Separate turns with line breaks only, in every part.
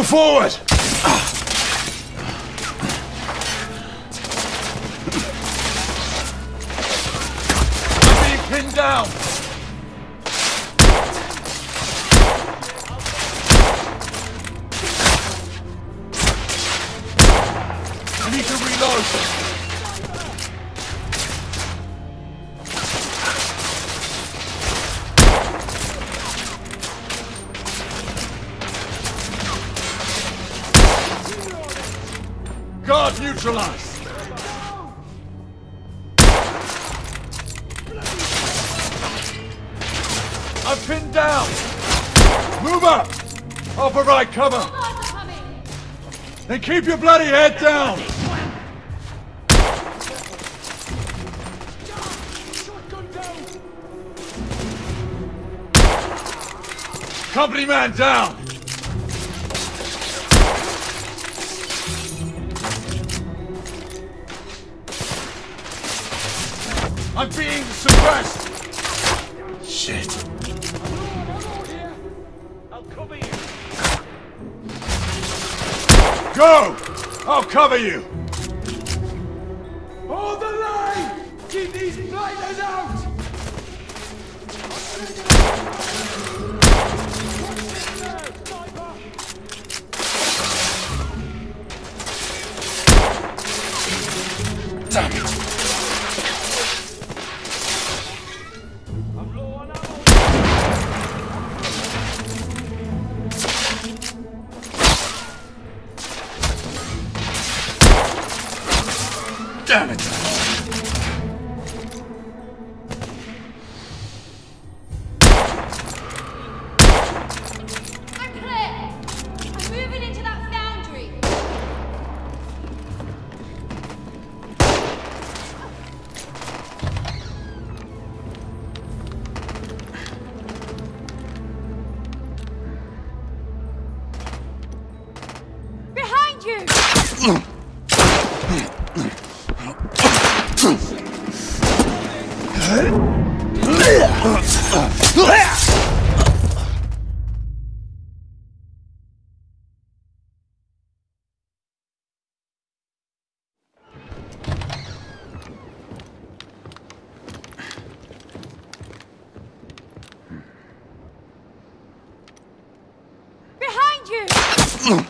forward! I'm being pinned down! I need to reload! Guard neutralized! I'm pinned down! Move up! I'll provide cover! Then keep your bloody head down! Company man down! I'm being suppressed! Shit. I'll cover you. Go! I'll cover you! Hold the line! Keep these blinders out! Damn it! Damn it!
I'm clear! I'm moving into that foundry! Behind you! Behind you!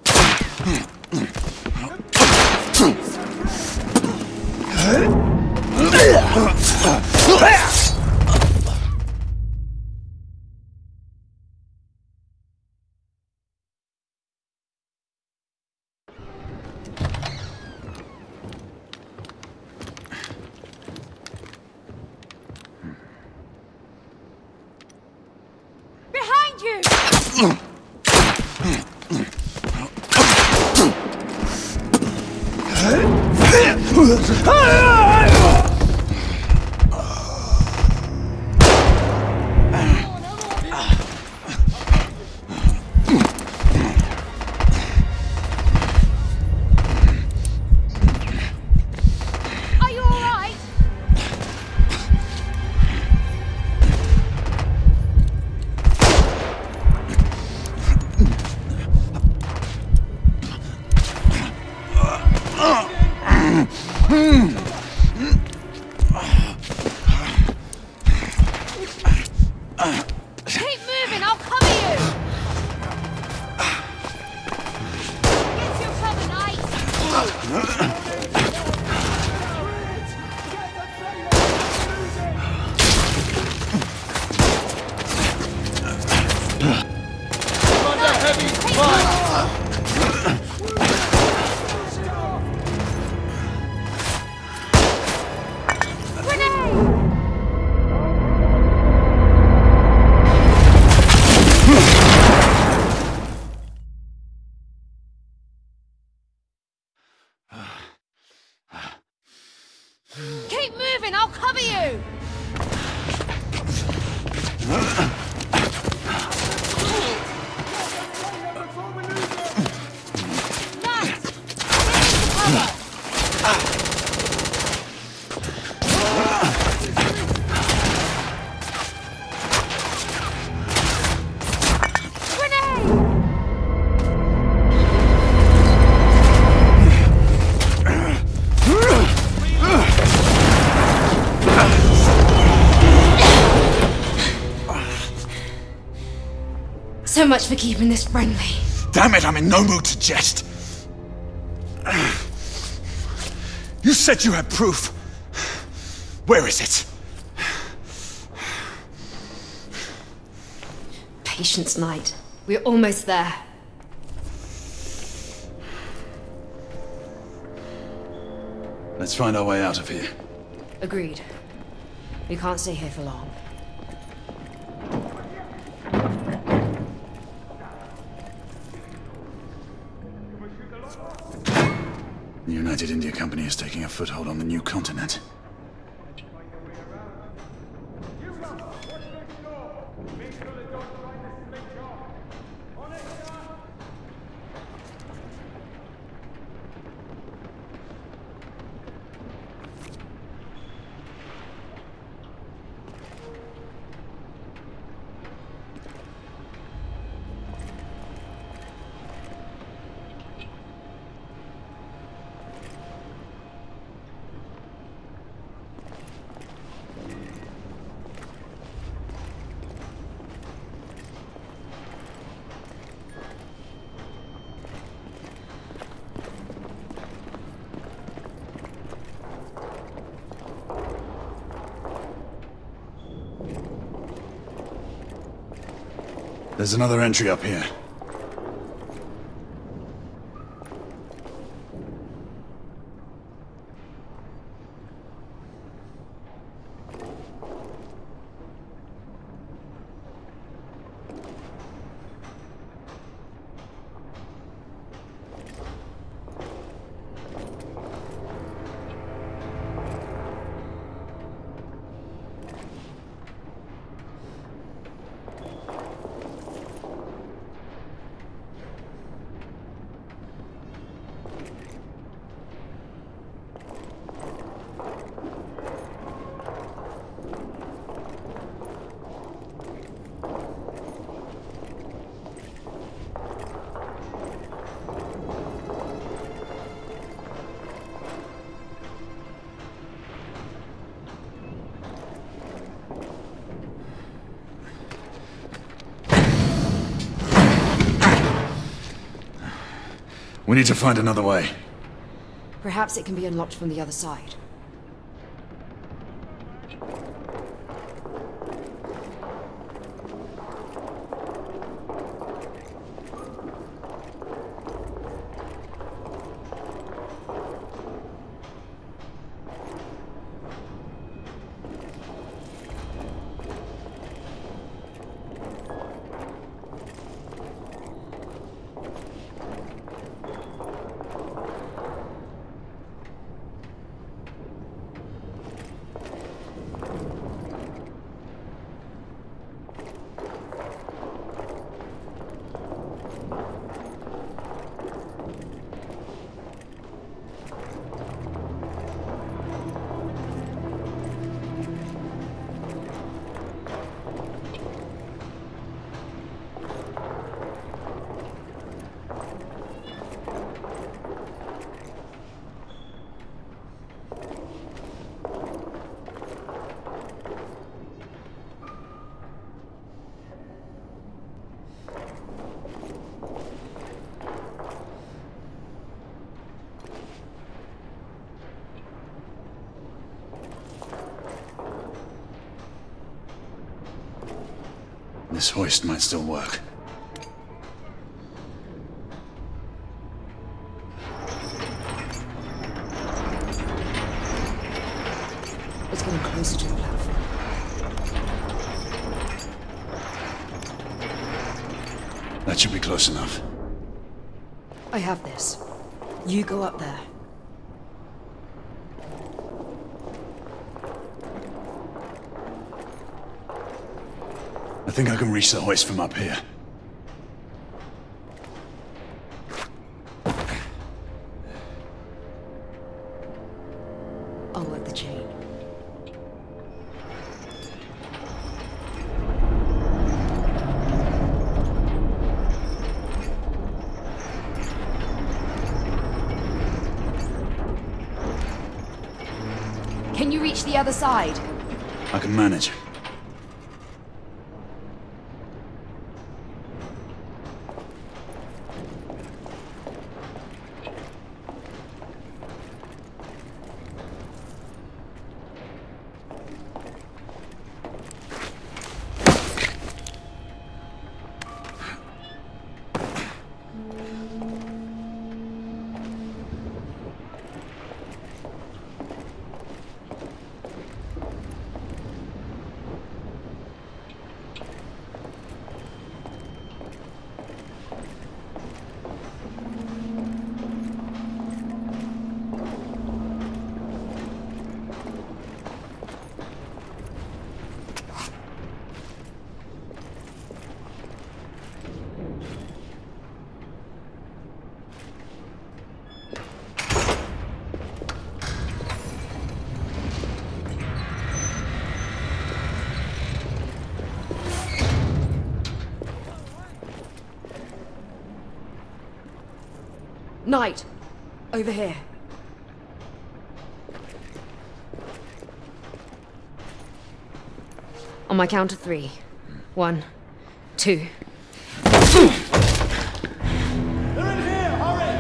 Behind you! Are you all right? Keep moving, I'll cover you! Get your cover, knight!
Under heavy fire!
Keep moving, I'll cover you! Nice! Grenade! So much for keeping this friendly.
Damn it, I'm in no mood to jest. You said you had proof. Where is it?
Patience, Knight. We're almost there.
Let's find our way out of here.
Agreed. We can't stay here for long.
The United India Company is taking a foothold on the new continent. There's another entry up here. We need to find another way.
Perhaps it can be unlocked from the other side.
This hoist might still work.
It's getting closer to the platform.
That should be close enough.
I have this. You go up there.
I think I can reach the hoist from up here.
I'll work the chain. Can you reach the other side?
I can manage.
Knight, over here. On my count of 3. 1, 2.
They're in here! Hurry!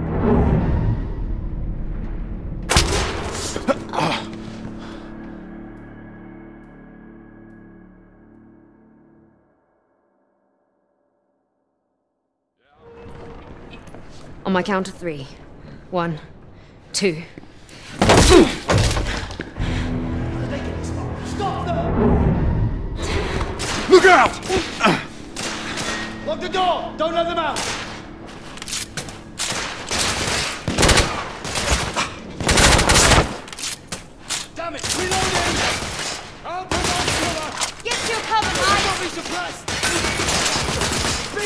On my count of 3. 1, 2.
Stop them! Look out! Lock the door! Don't let them out! Damn it! Reloading! I'll provide cover!
Get to your cover, Mike!
Don't be suppressed! Be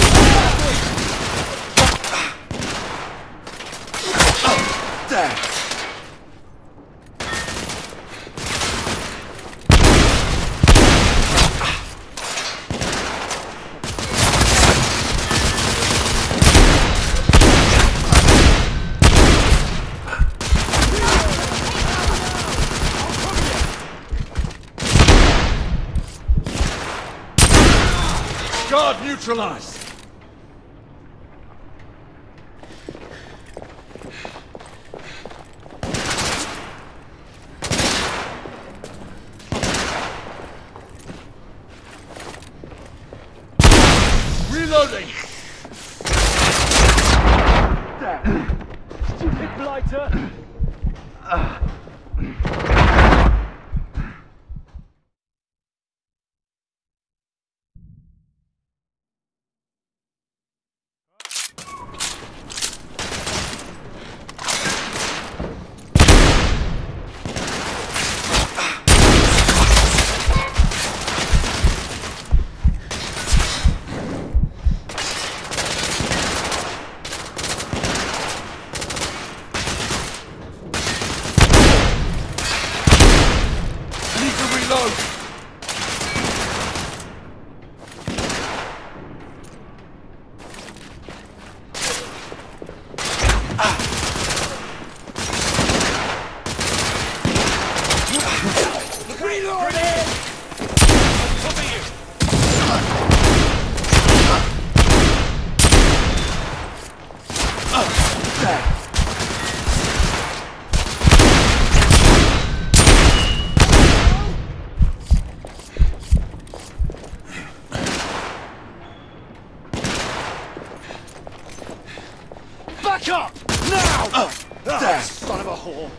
careful! There! Guard neutralized! Reloading! Stupid blighter! Back up! Now! There! Son of a whore!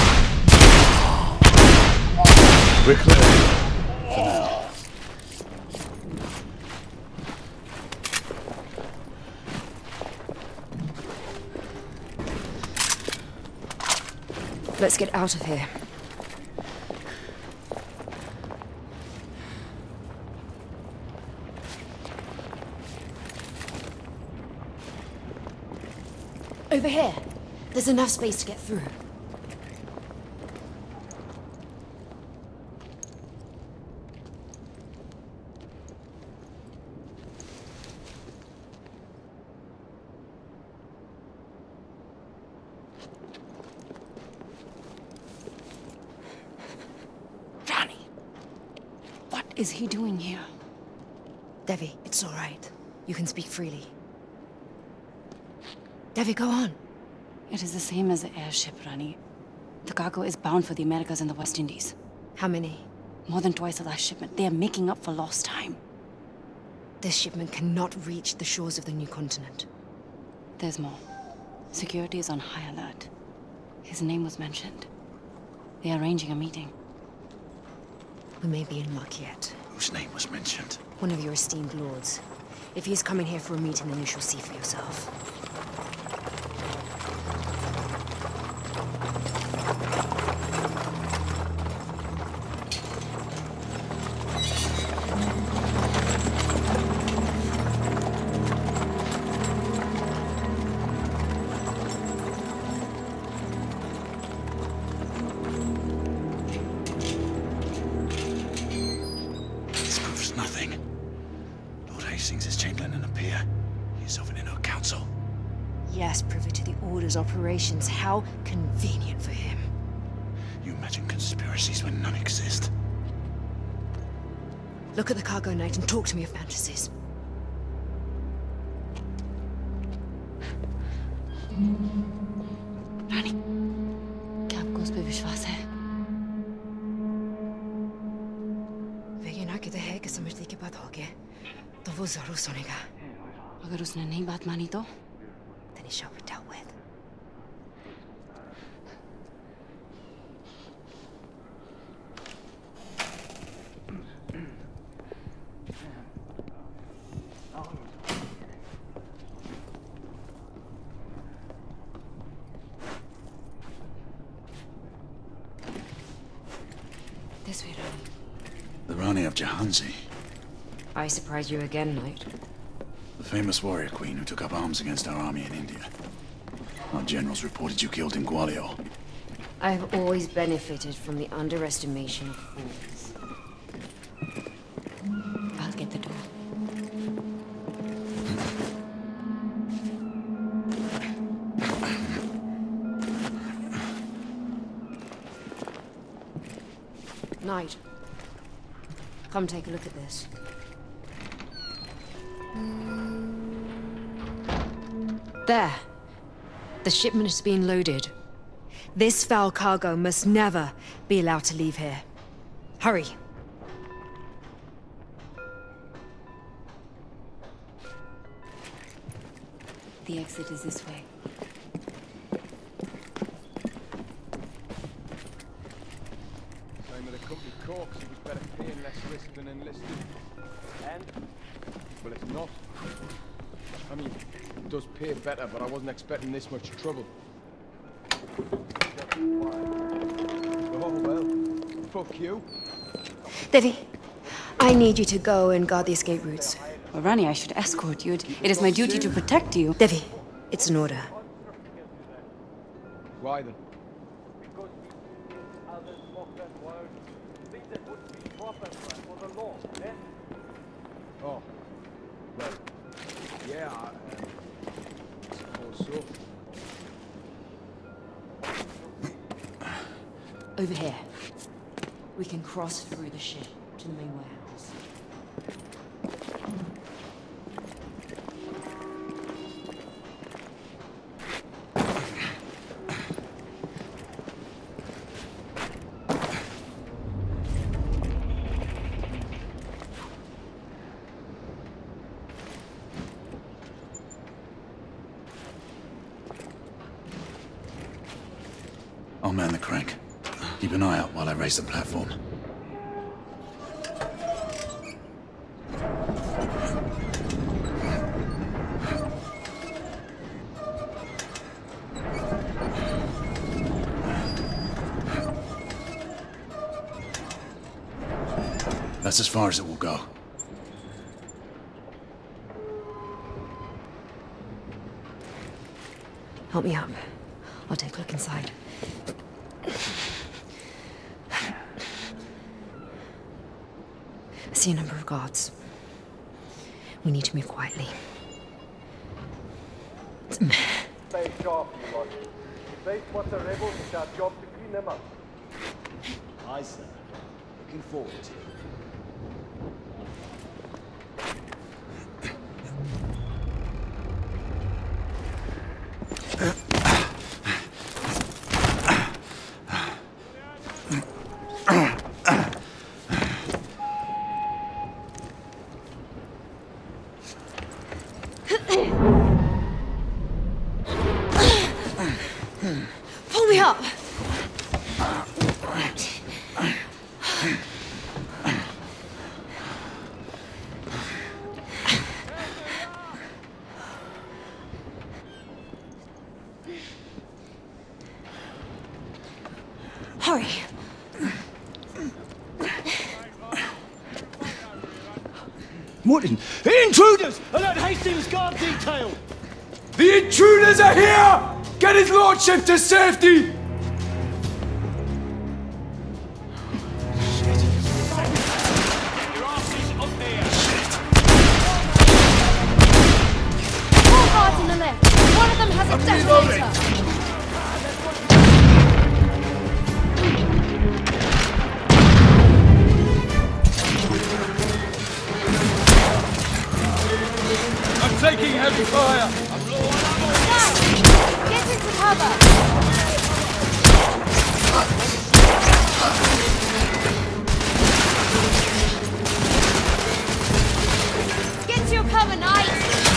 We're clear. For now.
Let's get out of here. Over here. There's enough space to get through.
What is he doing here?
Devi, it's all right. You can speak freely. Devi, go on.
It is the same as the airship, Rani. The cargo is bound for the Americas and the West Indies.
How many?
More than twice the last shipment. They are making up for lost time.
This shipment cannot reach the shores of the new continent.
There's more. Security is on high alert. His name was mentioned. They are arranging a meeting.
We may be in luck yet.
Whose name was mentioned?
One of your esteemed lords. If he is coming here for a meeting, then you shall see for yourself. Yes, privy to the Order's operations. How convenient for him.
You imagine conspiracies when none exist.
Look at the cargo, Knight, and talk to me of fantasies.
रानी, क्या आपको उस पर विश्वास है?
वेगेना कहते हैं कि समझने के बाद हो गया, तो वो जरूर सुनेगा.
अगर उसने नहीं बात मानी तो?
Then he shall be dealt with.
This way, Rani.
The Rani of Jahansi,
I surprise you again, Knight.
the famous warrior queen who took up arms against our army in India. Our generals reported you killed in Gwalior.
I have always benefited from the underestimation of fools.
I'll get the door.
Knight, come take a look at this. There. The shipment is being loaded. This foul cargo must never be allowed to leave here. Hurry.
The exit is this way.
Same with the company corks, it was better paying less risk than enlisted. And? Well, it's not. I mean, it does pay better, but I wasn't expecting this much trouble. Oh, well. Fuck you.
Devi, I need you to go and guard the escape routes.
Well, Rani, I should escort you. It is my duty to protect you.
Devi, it's an order.
Why then?
Because others mock that word. Think that would be proper for the law, eh?
Oh. Well, yeah, I suppose so.
Over here. We can cross through the ship to the main warehouse.
I'll man the crank. Keep an eye out while I raise the platform. That's as far as it will go.
Help me up. I'll take a look inside. I see a number of guards. We need to move quietly.
Stay sharp, you lot. Face what the rebels, it's our job to clean them up.
Aye, sir. Looking forward to it.
Pull me up! Hurry!
Morton! The intruders! Alert Hastings guard detail!
The intruders are here! Get his lordship to safety!
Four guards in the left. One of them has a
Heavy fire!
Now! Get into cover! Get to your cover, knight!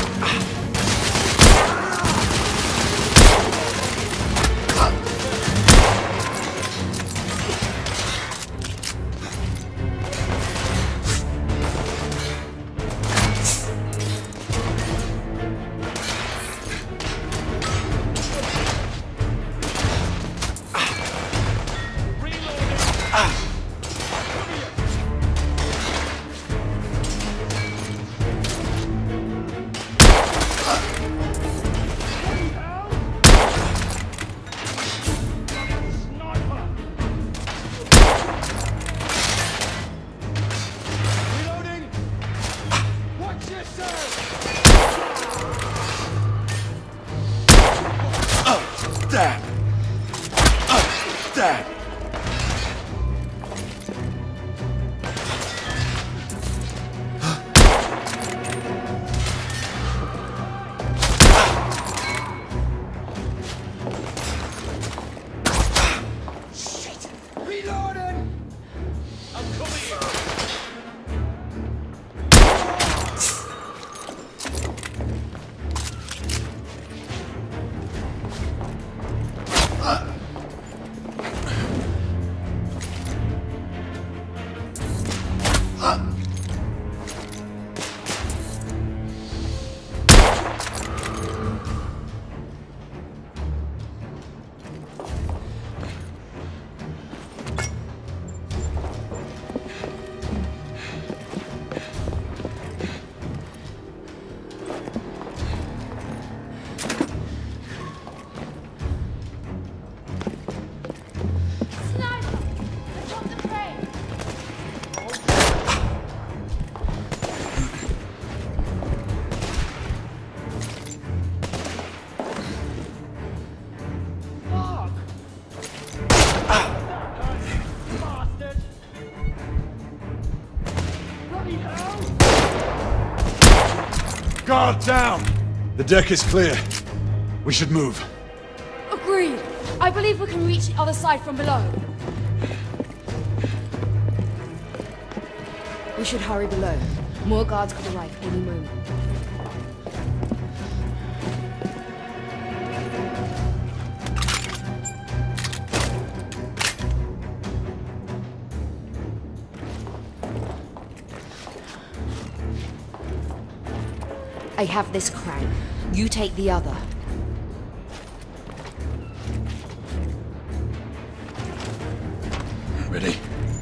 Guard down! The deck is clear. We should move.
Agreed. I believe we can reach the other side from below.
We should hurry below. More guards could arrive any moment. I have this crown. You take the other.
Ready?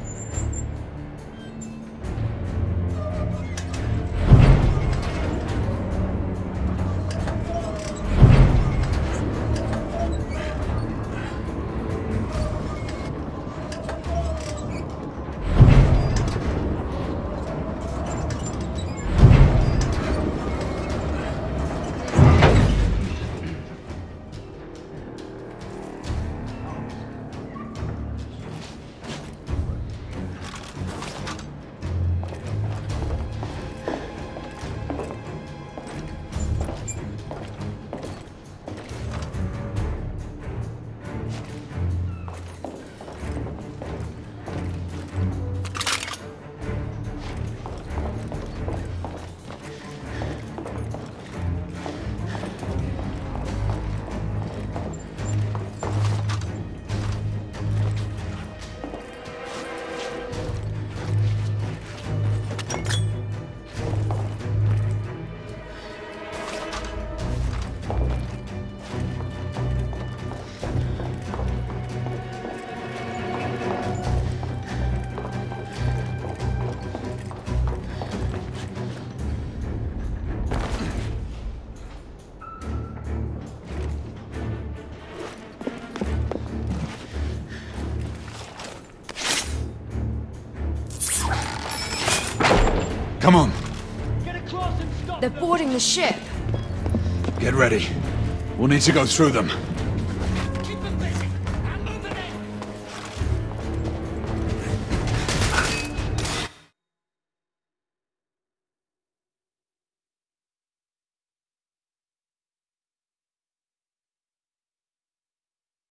Come on.
Get across and stop
They're boarding the ship.
Get ready. We'll need to go through them.